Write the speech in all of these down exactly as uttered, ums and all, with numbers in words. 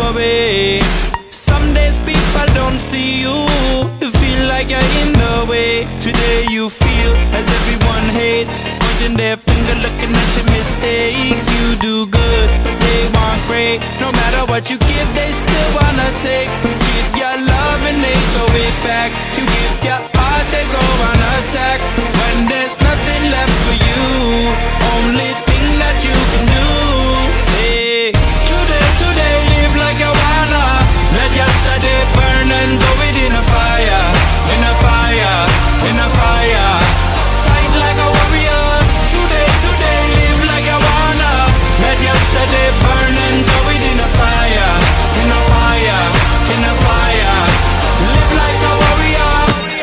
away. Some days people don't see you, you feel like you're in the way. Today you feel as everyone hates, pointing their finger looking at your mistakes. You do good, but they want great. No matter what you give, they still wanna take. You give your love and they throw it back. You give your heart, they go on attack. When there's nothing left for you, only thing that you can do, say today, today, live like you wanna. Let yesterday burn and go within a fire, in a fire, in a fire. Fight like a warrior. Today, today, live like you wanna. Let yesterday burn and go within a fire, in a fire, in a fire. Live like a warrior.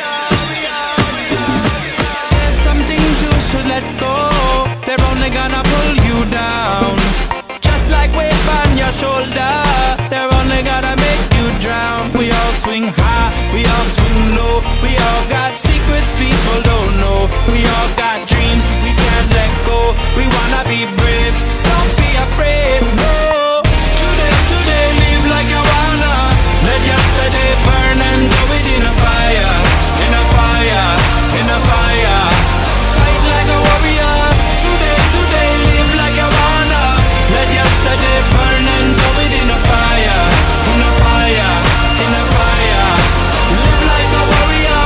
There's some things you should let go. They're only gonna pull you down. Just like weight on your shoulder, they're only gonna make you drown. We all swing high, we all swing low. We all got secrets people don't know. We all got dreams we can't let go. We wanna be brave, don't be afraid, no. Today, today, live like you wanna. Let yesterday burn and go within a fire, in a fire, in a fire. Fight like a warrior. Today, today, live like you wanna. Let yesterday burn and go within a fire, in a fire, in a fire. Live like a warrior.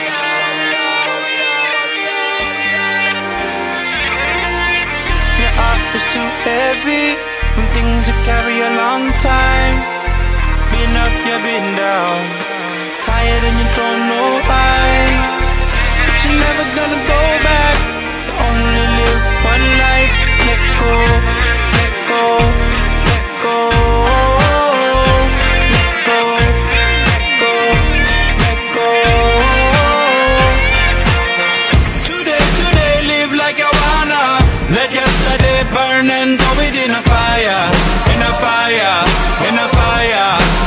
Your heart is too heavy from things you carry a long time. Been up, you've been down, tired and you don't know why. But you're never gonna go back. You only live one life. Let go, let go, let go, let go, let go, let go. Today, today, live like you wanna. Let yesterday burn and go within a fire, in a fire, in a fire.